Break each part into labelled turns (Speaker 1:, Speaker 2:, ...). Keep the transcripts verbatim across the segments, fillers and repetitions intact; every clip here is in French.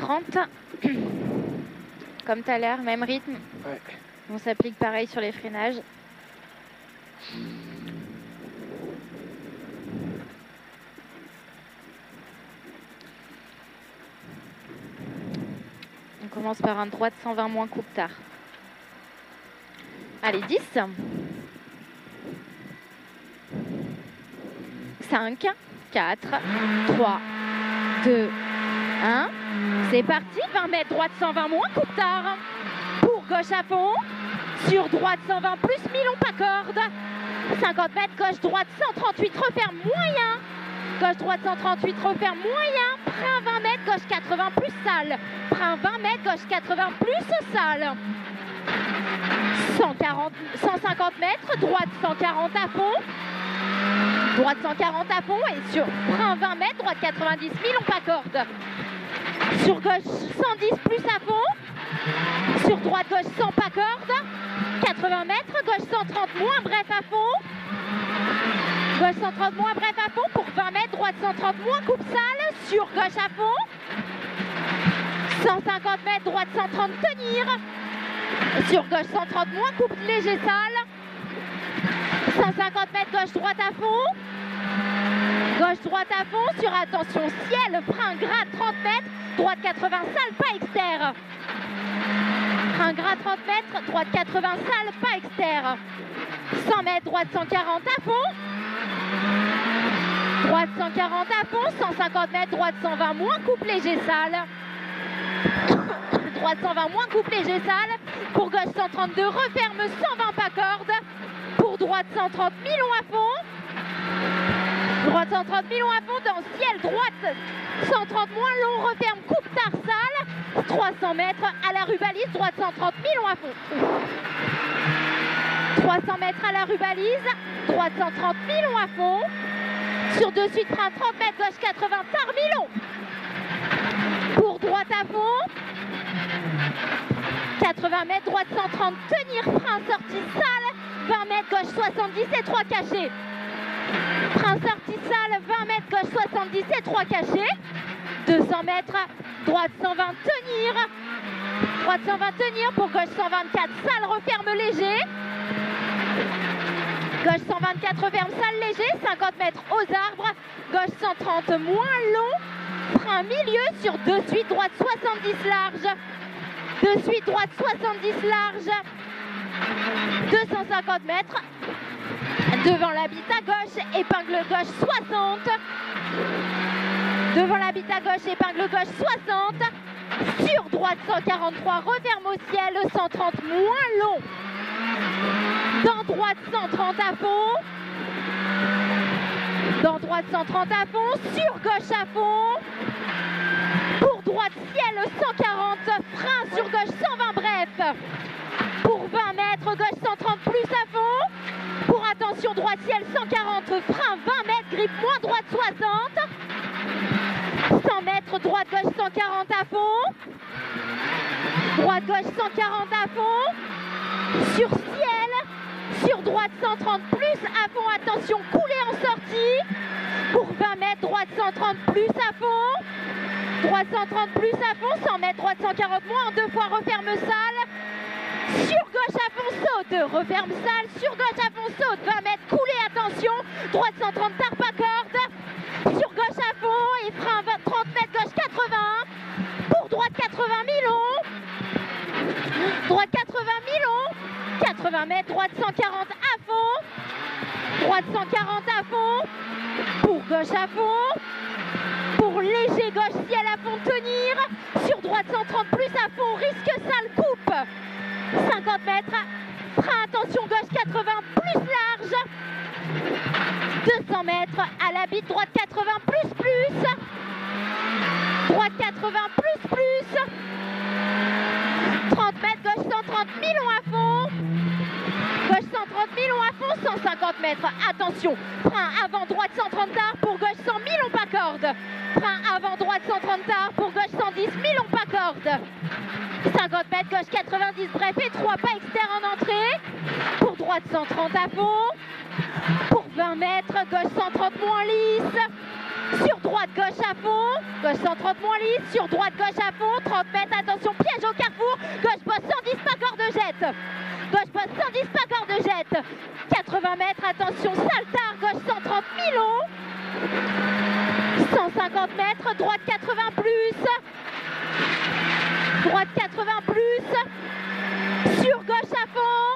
Speaker 1: trente. Comme tout à l'heure, même rythme.
Speaker 2: Ouais.
Speaker 1: On s'applique pareil sur les freinages. On commence par un droit de cent vingt moins coupe tard. Allez, dix. cinq, quatre, trois, deux, un. C'est parti, vingt mètres, droite cent vingt moins, coupe tard. Pour gauche à fond. Sur droite cent vingt plus, mi-long pas corde. cinquante mètres, gauche droite cent trente-huit, referme moyen. Gauche droite cent trente-huit, referme moyen. Frein vingt mètres, gauche quatre-vingts plus sale. Frein vingt mètres, gauche quatre-vingts plus sale. cent quarante, cent cinquante mètres, droite cent quarante à fond. Droite cent quarante à fond et sur frein vingt mètres, droite quatre-vingt-dix, mi-long pas corde. Sur gauche cent dix plus à fond. Sur droite gauche cent pas corde. quatre-vingts mètres, gauche cent trente moins, bref à fond. Gauche cent trente moins, bref à fond. Pour vingt mètres, droite cent trente moins, coupe sale. Sur gauche à fond. cent cinquante mètres, droite cent trente, tenir. Sur gauche cent trente moins, coupe léger sale. cent cinquante mètres, gauche droite à fond. Gauche droite à fond. Sur attention ciel, frein gras trente mètres. Droite quatre-vingts sale, pas externe. Frein gras trente mètres, droite quatre-vingts sale, pas externe. cent mètres, droite cent quarante à fond. Droite cent quarante à fond. cent cinquante mètres, droite cent vingt moins, coupe léger sale. Droite cent vingt moins, coupe léger sale. Pour gauche cent trente-deux, referme cent vingt pas corde. Pour droite cent trente, mi-long à fond. Droite cent trente, mi-long à fond dans ciel. Droite cent trente moins long, referme, coupe tard sale. trois cents mètres à la rubalise, droite cent trente, mi-long à fond. trois cents mètres à la rubalise, droite cent trente, mi-long à fond. Sur de suite, frein trente mètres, gauche quatre-vingts, tard, mi-long. Pour droite à fond. quatre-vingts mètres, droite cent trente, tenir, frein, sortie sale. vingt mètres, gauche soixante-dix et trois cachés. Frein, sortie sale, vingt mètres, gauche soixante-dix et trois cachés. deux cents mètres, droite cent vingt, tenir. Droite cent vingt, tenir. Pour gauche cent vingt-quatre, sale, referme léger. Gauche cent vingt-quatre, referme sale, léger. cinquante mètres aux arbres. Gauche cent trente, moins long. Frein milieu sur deux suite, droite soixante-dix large. deux suite, droite soixante-dix large. deux cent cinquante mètres. Devant l'habitat gauche, épingle gauche soixante. Devant l'habitat gauche, épingle gauche soixante. Sur droite cent quarante-trois, referme au ciel, cent trente moins long. Dans droite cent trente à fond. Dans droite cent trente à fond. Sur gauche à fond. Pour droite ciel cent quarante. Frein sur gauche cent vingt bref. Pour vingt mètres, gauche cent trente plus à fond. Pour attention, droite ciel cent quarante, frein vingt mètres, grippe moins, droite soixante. cent mètres, droite gauche cent quarante à fond. Droite gauche cent quarante à fond. Sur ciel, sur droite cent trente plus à fond, attention, couler en sortie. Pour vingt mètres, droite cent trente plus à fond. Droite cent trente plus à fond, cent mètres, droite cent quarante moins, en deux fois referme sale. Sur gauche à fond, saute, referme sale, sur gauche à fond, saute, vingt mètres, couler, attention, droite cent trente, tard, pas corde, sur gauche à fond, et frein vingt, trente mètres, gauche quatre-vingts, pour droite quatre-vingts, mi-long, droite quatre-vingts, mi-long, quatre-vingts mètres, droite cent quarante à fond, droite cent quarante à fond, pour gauche à fond, pour léger gauche, ciel à fond, tenir, sur droite cent trente plus à fond, risque sale, coupe, cinquante mètres, frein, attention, gauche quatre-vingts, plus large, deux cents mètres, à la bite, droite quatre-vingts, plus, plus, droite quatre-vingts, plus, plus, trente mètres, gauche cent trente, mi-long à fond, gauche cent trente, mi-long à fond, cent cinquante mètres, attention, frein avant, droite cent trente tard, pour gauche cent, mi-long pas corde, frein avant, droite cent trente tard, pour gauche cent dix, mi-long pas corde, cinquante mètres, gauche quatre-vingt-dix, bref, et trois pas externes en entrée. Pour droite cent trente à fond. Pour vingt mètres, gauche cent trente moins lisse. Sur droite, gauche à fond. Gauche cent trente moins lisse. Sur droite, gauche à fond. trente mètres, attention, piège au carrefour. Gauche bosse cent dix, pas corde jette. Gauche bosse cent dix, pas corde jette. quatre-vingts mètres, attention, saltard. Gauche cent trente, Milon. cent cinquante mètres, droite quatre-vingts plus. Droite quatre-vingts plus. Sur gauche à fond.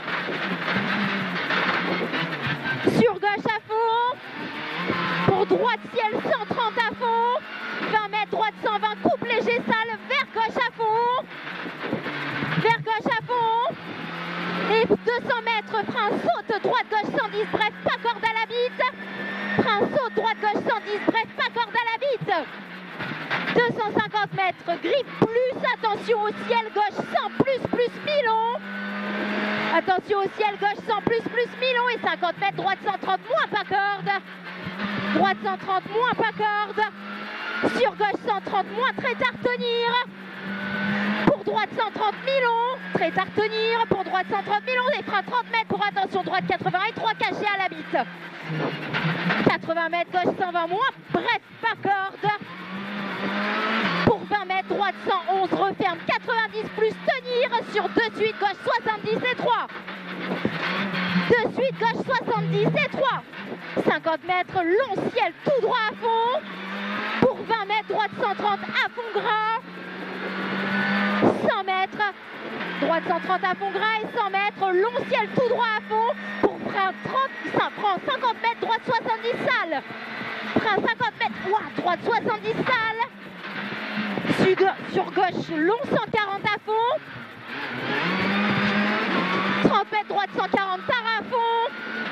Speaker 1: Sur gauche à fond. Pour droite ciel cent trente à fond. vingt mètres, droite cent vingt, coupe léger sale, vers gauche à fond. Vers gauche à fond. Et deux cents mètres, frein saute, droite gauche cent dix, bref, pas corde à la bite. Frein saute, droite gauche cent dix, bref, pas corde à la bite. deux cent cinquante mètres, grippe plus, attention au ciel, gauche cent plus, plus Milon. Attention au ciel, gauche cent plus, plus Milon. Et cinquante mètres, droite cent trente, moins pas corde. Droite cent trente, moins pas corde. Sur gauche cent trente, moins très tard tenir. Pour droite cent trente, Milon. Très tard tenir. Pour droite cent trente, Milon. Et frein trente mètres pour attention, droite quatre-vingts et trois cachés à la bite. quatre-vingts mètres, gauche cent vingt, moins, bref, pas corde. Pour vingt mètres, droite cent onze, referme quatre-vingt-dix plus tenir. Sur deux suites, gauche soixante-dix et trois. Deux suites, gauche soixante-dix et trois. cinquante mètres, long ciel, tout droit à fond. Pour vingt mètres, droite cent trente, à fond gras. cent mètres, droite cent trente à fond gras et cent mètres, long ciel, tout droit à fond. Pour frein trente, cinquante mètres, droite soixante-dix sale. Frein cinquante mètres, ouah, droite soixante-dix sale. Sur, sur gauche, long cent quarante à fond. trente mètres, droite cent quarante, tard à fond.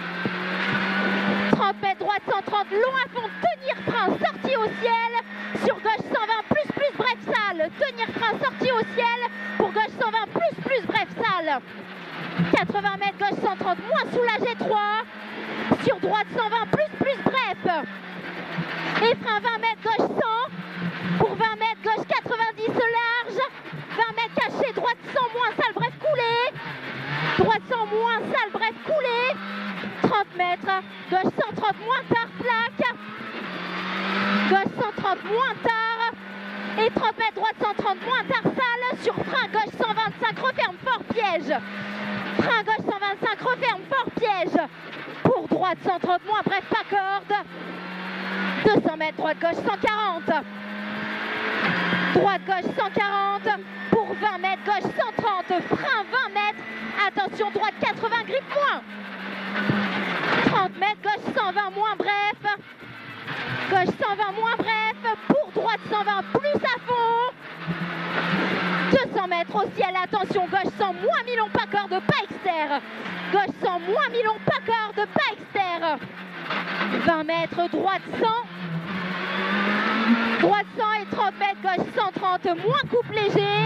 Speaker 1: trente mètres, droite cent trente, long à fond, tenir frein, sortie au ciel. Sur gauche cent vingt, plus, plus, bref, sale. Tenir frein, sortie au ciel. Pour gauche cent vingt, plus, plus, bref, sale. quatre-vingts mètres, gauche cent trente, moins soulagé trois. Sur droite cent vingt, plus, plus, bref. Et frein vingt mètres, gauche cent. Pour vingt mètres, gauche quatre-vingt-dix large. vingt mètres caché, droite cent moins, sale, bref, coulé. Droite cent moins, sale, bref, coulé. trente mètres, gauche cent trente moins tard, plaque. Gauche cent trente moins tard. Et trente mètres, droite cent trente moins tard, sale. Sur frein, gauche cent vingt-cinq, referme, fort piège. Frein, gauche cent vingt-cinq, referme, fort piège. Pour droite cent trente moins, bref, pas corde. deux cents mètres, droite, gauche cent quarante. Droite, gauche cent quarante. Pour vingt mètres, gauche cent trente. Frein, vingt mètres. Attention, droite quatre-vingts, grippe moins. trente mètres, gauche cent vingt moins, bref. Gauche cent vingt moins, bref. Pour droite cent vingt, plus à fond. deux cents mètres au ciel, attention, gauche cent moins Milon, pas corde, pas externe. Gauche cent moins Milon, pas corde, pas externe. vingt mètres, droite cent. Droite cent et trente mètres, gauche cent trente, moins coupe léger.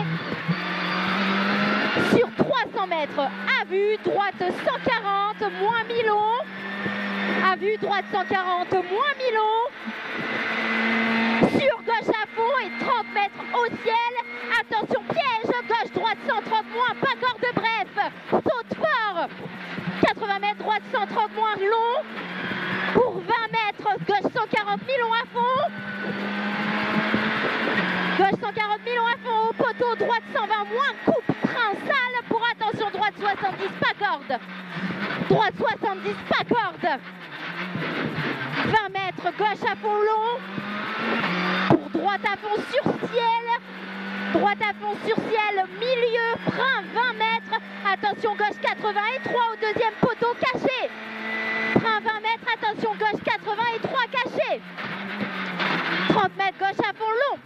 Speaker 1: Sur trois cents mètres, à vue, droite cent quarante, moins Milon. À vue, droite cent quarante, moins Milon. Sur gauche à fond et trente mètres au ciel. Attention, piège, gauche, droite cent trente, moins, pas corde, bref. Saute fort. quatre-vingts mètres, droite cent trente, moins long. Pour vingt mètres, gauche cent quarante, Milon à fond. Gauche cent quarante, Milon à fond, au poteau, droite cent vingt, moins, coupe, frein, sale. Pour attention, droite soixante-dix, pas corde. Droite soixante-dix, pas corde. vingt mètres, gauche à fond long. Pour droite à fond sur ciel. Droite à fond sur ciel, milieu, frein, vingt mètres. Attention, gauche quatre-vingts et trois au deuxième poteau, caché. Frein vingt mètres, attention, gauche quatre-vingts et trois, caché. trente mètres, gauche à fond long.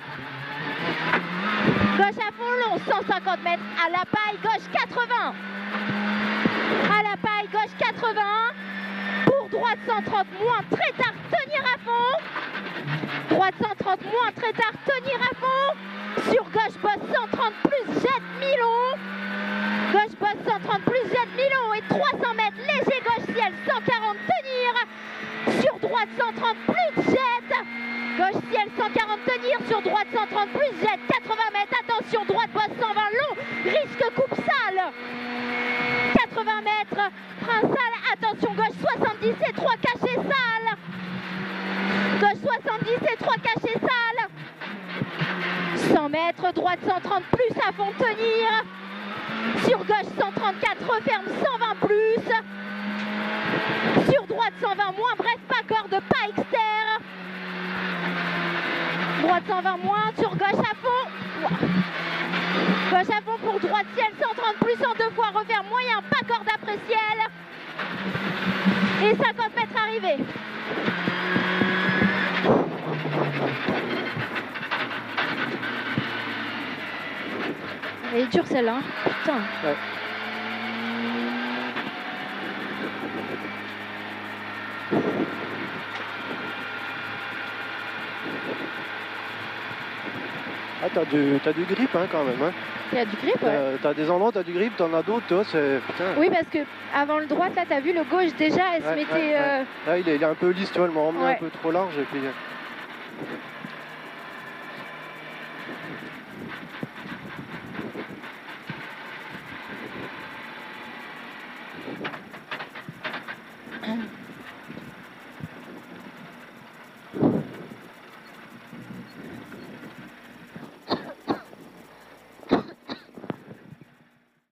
Speaker 1: Gauche à fond long, cent cinquante mètres à la paille, gauche quatre-vingts. À la paille, gauche quatre-vingts. Pour droite cent trente, moins, très tard, tenir à fond. Droite cent trente, moins, très tard, tenir à fond. Sur gauche, bosse cent trente, plus, jette Milon. Gauche, bosse cent trente, plus, jette Milon. Et trois cents mètres, léger, gauche, ciel, cent quarante, tenir. Sur droite, cent trente, plus, jette. Gauche, ciel, cent quarante, tenir. Sur droite, cent trente, plus, jette. quatre-vingts mètres, attention, droite, bosse cent vingt, long. Risque, coupe, sale. quatre-vingts mètres, frein, sale. Attention, gauche, soixante-dix et trois, caché, sale. Gauche, soixante-dix. soixante-dix et trois cachets sales. cent mètres, droite cent trente plus à fond tenir. Sur gauche cent trente-quatre, referme cent vingt plus. Sur droite cent vingt moins, bref, pas corde, pas externe. Droite cent vingt moins, sur gauche à fond. Wow. Gauche à fond pour droite ciel, cent trente plus en deux fois, referme moyen, pas corde après ciel. Et cinquante mètres arrivés. Elle est dure celle-là, hein. Putain.
Speaker 2: Ouais. Ah, t'as du, t'as du grip hein, quand même. Hein.
Speaker 1: Il y a du grip, ouais.
Speaker 2: Euh, t'as des endroits, t'as du grip, t'en as d'autres, toi, c'est... Putain.
Speaker 1: Oui, parce que avant le droite, là, t'as vu le gauche déjà, elle
Speaker 2: Ouais,
Speaker 1: se mettait...
Speaker 2: ouais, ouais.
Speaker 1: Euh...
Speaker 2: Là, il est, il est un peu lisse, tu vois, elle m'a emmené
Speaker 1: Ouais.
Speaker 2: un peu trop large et puis...